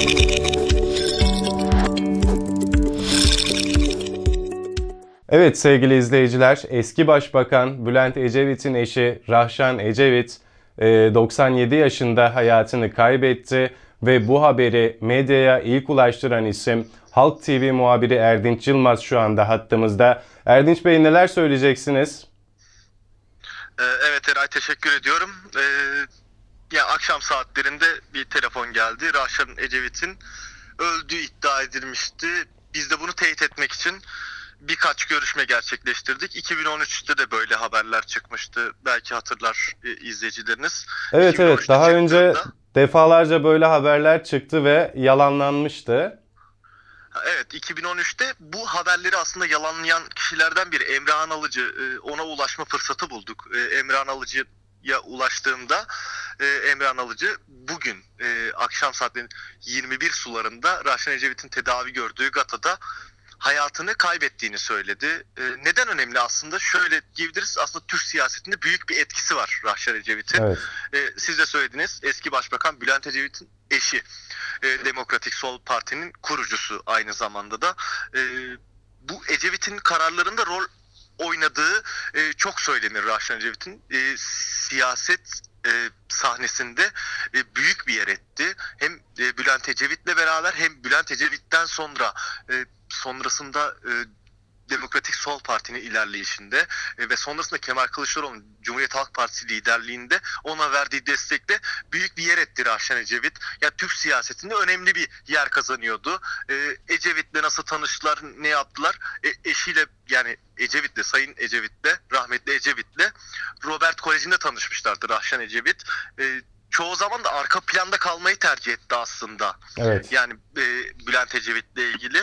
Evet sevgili izleyiciler, eski Başbakan Bülent Ecevit'in eşi Rahşan Ecevit 97 yaşında hayatını kaybetti ve bu haberi medyaya ilk ulaştıran isim Halk TV muhabiri Erdinç Yılmaz şu anda hattımızda. Erdinç Bey, neler söyleyeceksiniz? Evet Eray, teşekkür ediyorum. Ya akşam saatlerinde bir telefon geldi. Rahşan Ecevit'in öldüğü iddia edilmişti. Biz de bunu teyit etmek için birkaç görüşme gerçekleştirdik. 2013'te de böyle haberler çıkmıştı. Belki hatırlar izleyicileriniz. Evet, 2013'te daha önce çıktığında, defalarca böyle haberler çıktı ve yalanlanmıştı. evet, 2013'te bu haberleri aslında yalanlayan kişilerden biri Emrah Alıcı. Ona ulaşma fırsatı bulduk. Emrah Alıcı'ya ulaştığımda Emrah Alıcı bugün akşam saatlerinin 21 sularında Rahşan Ecevit'in tedavi gördüğü Gata'da hayatını kaybettiğini söyledi. Neden önemli aslında? Şöyle diyebiliriz, aslında Türk siyasetinde büyük bir etkisi var Rahşan Ecevit'in. Evet. Siz de söylediniz, eski Başbakan Bülent Ecevit'in eşi. Demokratik Sol Parti'nin kurucusu aynı zamanda da. Bu Ecevit'in kararlarında rol oynadığı çok söylenir Rahşan Ecevit'in. Siyaset sahnesinde büyük bir yer etti. Hem Bülent Ecevit'le beraber hem Bülent Ecevit'ten sonra sonrasında Demokratik Sol Parti'nin ilerleyişinde ve sonrasında Kemal Kılıçdaroğlu'nun Cumhuriyet Halk Partisi liderliğinde ona verdiği destekle büyük bir yer etti Rahşan Ecevit. Ya Türk siyasetinde önemli bir yer kazanıyordu. Ecevit'le nasıl tanıştılar, ne yaptılar? Eşiyle, yani Ecevit'le, Sayın Ecevit'le, rahmetli Ecevit'le Robert Koleji'nde tanışmışlardı Rahşan Ecevit. Çoğu zaman da arka planda kalmayı tercih etti aslında. Evet. Yani Bülent Ecevit'le ilgili.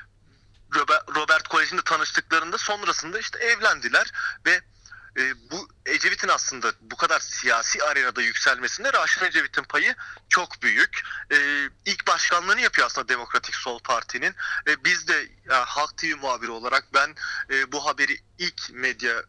Robert Koleji'nde tanıştıklarında sonrasında işte evlendiler ve bu Ecevit'in aslında bu kadar siyasi arenada yükselmesinde Rahşan Ecevit'in payı çok büyük. İlk başkanlığını yapıyor aslında Demokratik Sol Parti'nin. Biz de Halk TV muhabiri olarak ben bu haberi ilk medyaya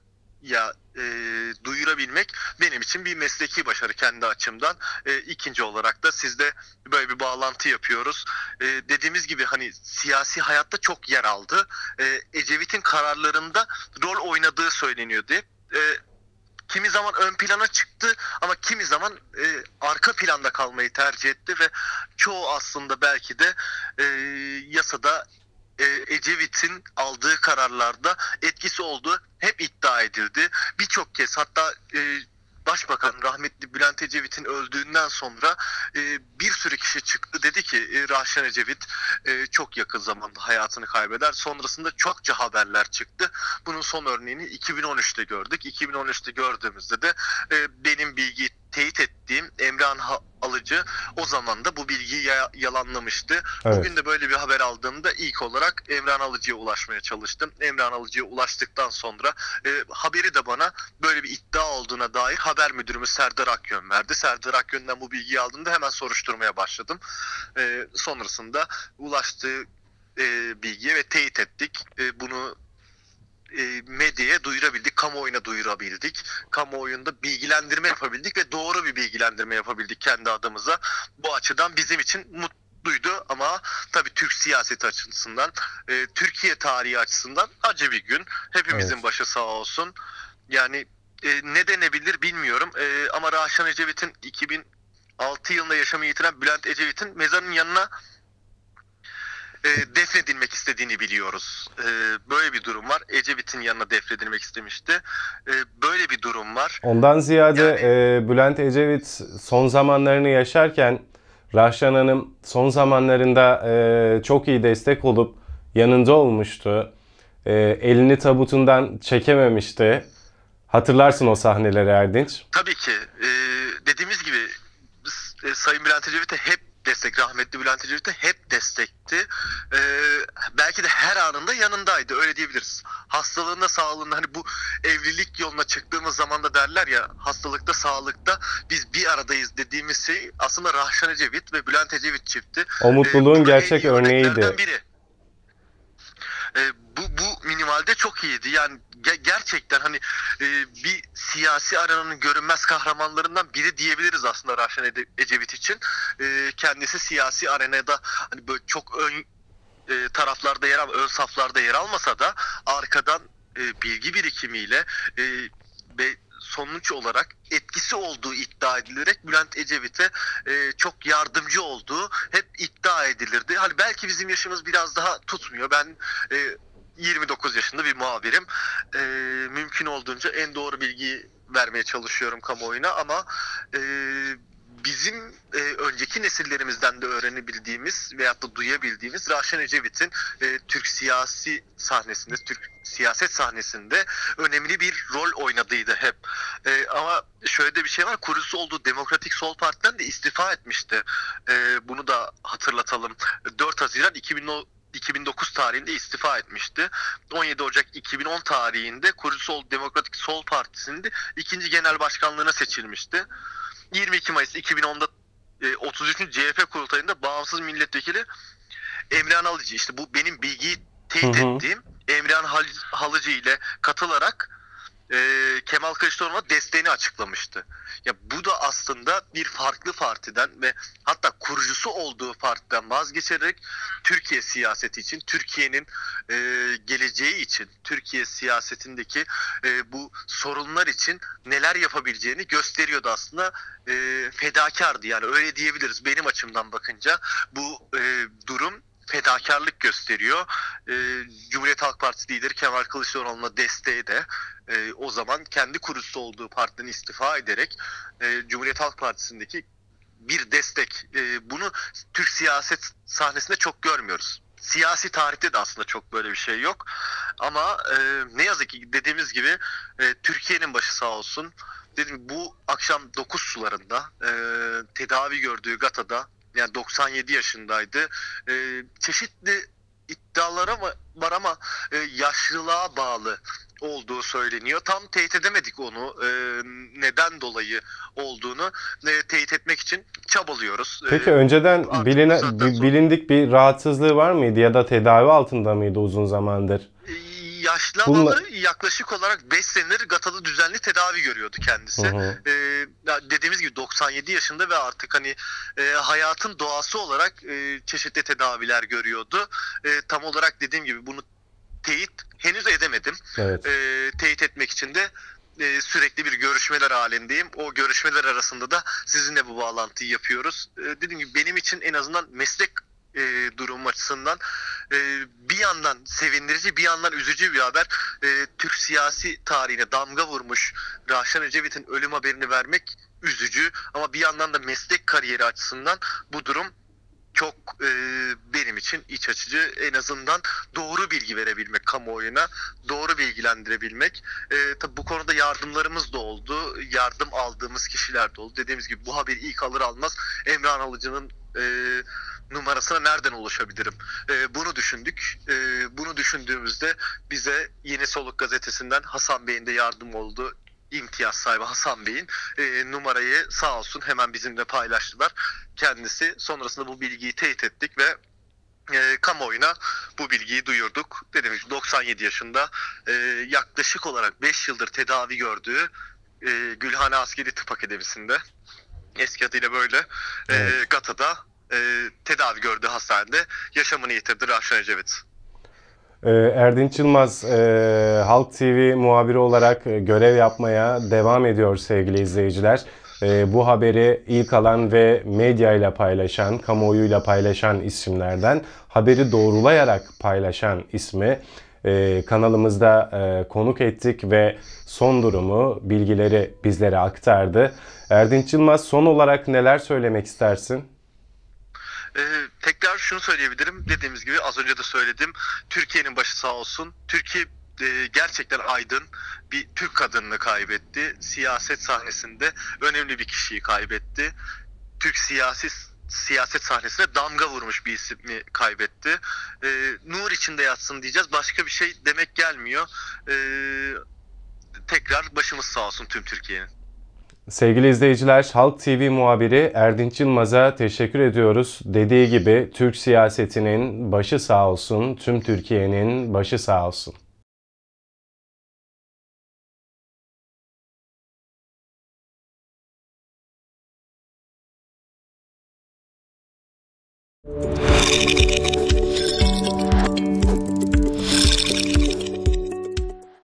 duyurabilmek benim için bir mesleki başarı kendi açımdan. İkinci olarak da sizde böyle bir bağlantı yapıyoruz. Dediğimiz gibi hani siyasi hayatta çok yer aldı. Ecevit'in kararlarında rol oynadığı söyleniyordu. Kimi zaman ön plana çıktı ama kimi zaman arka planda kalmayı tercih etti ve çoğu aslında belki de yasada Ecevit'in aldığı kararlarda etkisi olduğu hep iddia edildi. Birçok kez, hatta Başbakan rahmetli Bülent Ecevit'in öldüğünden sonra bir sürü kişi çıktı, dedi ki Rahşan Ecevit çok yakın zamanda hayatını kaybeder. Sonrasında çokça haberler çıktı. Bunun son örneğini 2013'te gördük. 2013'te gördüğümüzde de benim bilgiyi teyit ettiğim Emrah Alıcı o zaman da bu bilgiyi yalanlamıştı. Evet. Bugün de böyle bir haber aldığımda ilk olarak Emrah Alıcı'ya ulaşmaya çalıştım. Emrah Alıcı'ya ulaştıktan sonra haberi de bana böyle bir iddia olduğuna dair haber müdürümüz Serdar Akyön verdi. Serdar Akyön'den bu bilgiyi aldığımda hemen soruşturmaya başladım. Sonrasında ulaştığı bilgiye ve teyit ettik. Bunu medyaya duyurabildik, kamuoyuna duyurabildik. Kamuoyunda bilgilendirme yapabildik ve doğru bir bilgilendirme yapabildik kendi adımıza. Bu açıdan bizim için mutluydu ama tabii Türk siyaseti açısından, Türkiye tarihi açısından acı bir gün. Hepimizin Evet. başı sağ olsun. Yani ne denebilir bilmiyorum ama Rahşan Ecevit'in 2006 yılında yaşamı yitiren Bülent Ecevit'in mezarının yanına defnedilmek istediğini biliyoruz. Böyle bir durum var. Ecevit'in yanına defnedilmek istemişti. Böyle bir durum var. Ondan ziyade Bülent Ecevit son zamanlarını yaşarken Rahşan Hanım son zamanlarında çok iyi destek olup yanında olmuştu. Elini tabutundan çekememişti. Hatırlarsın o sahneleri Erdinç. Tabii ki. Dediğimiz gibi Sayın Bülent Ecevit'e hep destek, rahmetli Bülent Ecevit'e hep destekti. Belki de her anında yanındaydı, öyle diyebiliriz. Hastalığında, sağlığında, hani bu evlilik yoluna çıktığımız zaman da derler ya, hastalıkta, sağlıkta biz bir aradayız dediğimiz şey aslında Rahşan Ecevit ve Bülent Ecevit çifti. O mutluluğun Buna gerçek en iyi örneklerden örneğiydi. biri. bu minimalde çok iyiydi. Yani gerçekten hani bir siyasi aranın görünmez kahramanlarından biri diyebiliriz aslında Raşen Ecevit için. Kendisi siyasi arenada hani böyle çok taraflarda ön saflarda yer almasa da arkadan bilgi birikimiyle ve sonuç olarak etkisi olduğu iddia edilerek Bülent Ecevit'e çok yardımcı olduğu hep iddia edilirdi. Hani belki bizim yaşımız biraz daha tutmuyor. Ben 29 yaşında bir muhabirim. Mümkün olduğunca en doğru bilgiyi vermeye çalışıyorum kamuoyuna ama bizim önceki nesillerimizden de öğrenebildiğimiz veyahut da duyabildiğimiz Raşen Ecevit'in Türk siyasi sahnesinde, Türk siyaset sahnesinde önemli bir rol oynadıydı hep. Ama şöyle de bir şey var, kurucusu olduğu Demokratik Sol Parti'den de istifa etmişti. Bunu da hatırlatalım. 4 Haziran 2009 tarihinde istifa etmişti. 17 Ocak 2010 tarihinde kurucusu olduğu Demokratik Sol Partisi'nin de ikinci genel başkanlığına seçilmişti. 22 Mayıs 2010'da 33. CHP kurultayında bağımsız milletvekili Emrehan Halıcı, işte bu benim bilgiyi teyit ettiğim Emrehan Halıcı ile katılarak Kemal Kılıçdaroğlu'na desteğini açıklamıştı. Ya bu da aslında bir farklı partiden ve hatta kurucusu olduğu partiden vazgeçerek Türkiye siyaseti için, Türkiye'nin geleceği için, Türkiye siyasetindeki bu sorunlar için neler yapabileceğini gösteriyordu aslında. Fedakardı, yani öyle diyebiliriz benim açımdan bakınca. Bu durum fedakarlık gösteriyor. Cumhuriyet Halk Partisi lideri Kemal Kılıçdaroğlu'na desteği de o zaman kendi kurucusu olduğu partiden istifa ederek Cumhuriyet Halk Partisi'ndeki bir destek. Bunu Türk siyaset sahnesinde çok görmüyoruz. Siyasi tarihte de aslında çok böyle bir şey yok. Ama ne yazık ki dediğimiz gibi Türkiye'nin başı sağ olsun. Dedim, bu akşam 9 sularında tedavi gördüğü Gata'da, yani 97 yaşındaydı. Çeşitli iddialara var ama yaşlılığa bağlı olduğu söyleniyor. Tam teyit edemedik onu. Neden dolayı olduğunu teyit etmek için çabalıyoruz. Peki önceden bilindik bir rahatsızlığı var mıydı ya da tedavi altında mıydı uzun zamandır? Yaşlamalı yaklaşık olarak 5 senedir Gata'da düzenli tedavi görüyordu kendisi. Dediğimiz gibi 97 yaşında ve artık hani hayatın doğası olarak çeşitli tedaviler görüyordu. Tam olarak dediğim gibi bunu teyit henüz edemedim. Evet. Teyit etmek için de sürekli bir görüşmeler halindeyim. O görüşmeler arasında da sizinle bu bağlantıyı yapıyoruz. Dediğim gibi benim için en azından meslek durum açısından bir yandan sevindirici, bir yandan üzücü bir haber. Türk siyasi tarihine damga vurmuş Raşen Ecevit'in ölüm haberini vermek üzücü ama bir yandan da meslek kariyeri açısından bu durum çok benim için iç açıcı. En azından doğru bilgi verebilmek kamuoyuna, doğru bilgilendirebilmek. Tabii bu konuda yardımlarımız da oldu. Yardım aldığımız kişiler de oldu. Dediğimiz gibi bu haberi ilk alır almaz Emrehan Halıcı'nın numarasına nereden ulaşabilirim? Bunu düşündük. Bunu düşündüğümüzde bize Yeni Soluk gazetesinden Hasan Bey'in de yardım oldu. İmtiyaz sahibi Hasan Bey'in numarayı sağ olsun hemen bizimle paylaştılar. Kendisi sonrasında bu bilgiyi teyit ettik ve kamuoyuna bu bilgiyi duyurduk. Dediğim gibi 97 yaşında yaklaşık olarak 5 yıldır tedavi gördüğü Gülhane Askeri Tıp Akademisi'nde, eski adıyla böyle, Gata'da tedavi gördüğü hastanede yaşamını yitirdi Raşen Ecevit. Erdinç Yılmaz Halk TV muhabiri olarak görev yapmaya devam ediyor sevgili izleyiciler. Bu haberi ilk alan ve medyayla paylaşan, kamuoyuyla paylaşan isimlerden, haberi doğrulayarak paylaşan ismi kanalımızda konuk ettik ve son durumu, bilgileri bizlere aktardı. Erdinç Yılmaz, son olarak neler söylemek istersin? Tekrar şunu söyleyebilirim. Dediğimiz gibi az önce de söyledim. Türkiye'nin başı sağ olsun. Türkiye gerçekten aydın bir Türk kadınını kaybetti. Siyaset sahnesinde önemli bir kişiyi kaybetti. Türk siyaset sahnesine damga vurmuş bir ismi kaybetti. Nur içinde yatsın diyeceğiz. Başka bir şey demek gelmiyor. Tekrar başımız sağ olsun tüm Türkiye'nin. Sevgili izleyiciler, Halk TV muhabiri Erdinç Yılmaz'a teşekkür ediyoruz. Dediği gibi Türk siyasetinin başı sağ olsun, tüm Türkiye'nin başı sağ olsun.